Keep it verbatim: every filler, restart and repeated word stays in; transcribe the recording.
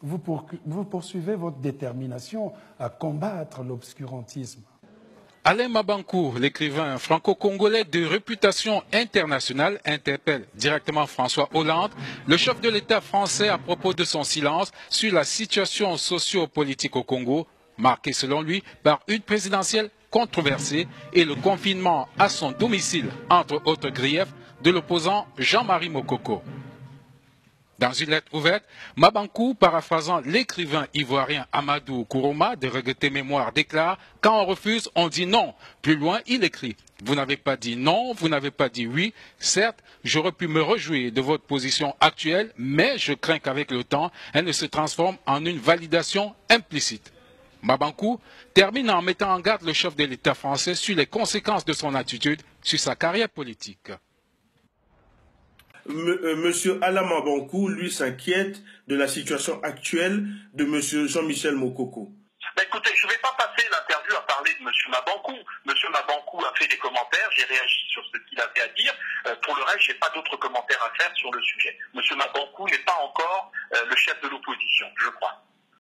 vous, pour, vous poursuivez votre détermination à combattre l'obscurantisme. Alain Mabankou, l'écrivain franco-congolais de réputation internationale, interpelle directement François Hollande, le chef de l'État français, à propos de son silence sur la situation socio-politique au Congo, marquée selon lui par une présidentielle controversée et le confinement à son domicile, entre autres griefs, de l'opposant Jean-Marie Mokoko. Dans une lettre ouverte, Mabankou, paraphrasant l'écrivain ivoirien Amadou Kourouma de Regretter Mémoire, déclare « Quand on refuse, on dit non ». Plus loin, il écrit « Vous n'avez pas dit non, vous n'avez pas dit oui. Certes, j'aurais pu me réjouir de votre position actuelle, mais je crains qu'avec le temps, elle ne se transforme en une validation implicite ». Mabankou termine en mettant en garde le chef de l'État français sur les conséquences de son attitude sur sa carrière politique. Monsieur Alain Mabankou, lui, s'inquiète de la situation actuelle de Monsieur Jean-Michel Mokoko. Ben écoutez, je ne vais pas passer l'interview à parler de Monsieur Mabankou. Monsieur Mabankou a fait des commentaires, j'ai réagi sur ce qu'il avait à dire. Euh, pour le reste, je n'ai pas d'autres commentaires à faire sur le sujet. Monsieur Mabankou n'est pas encore euh, le chef de l'opposition, je crois.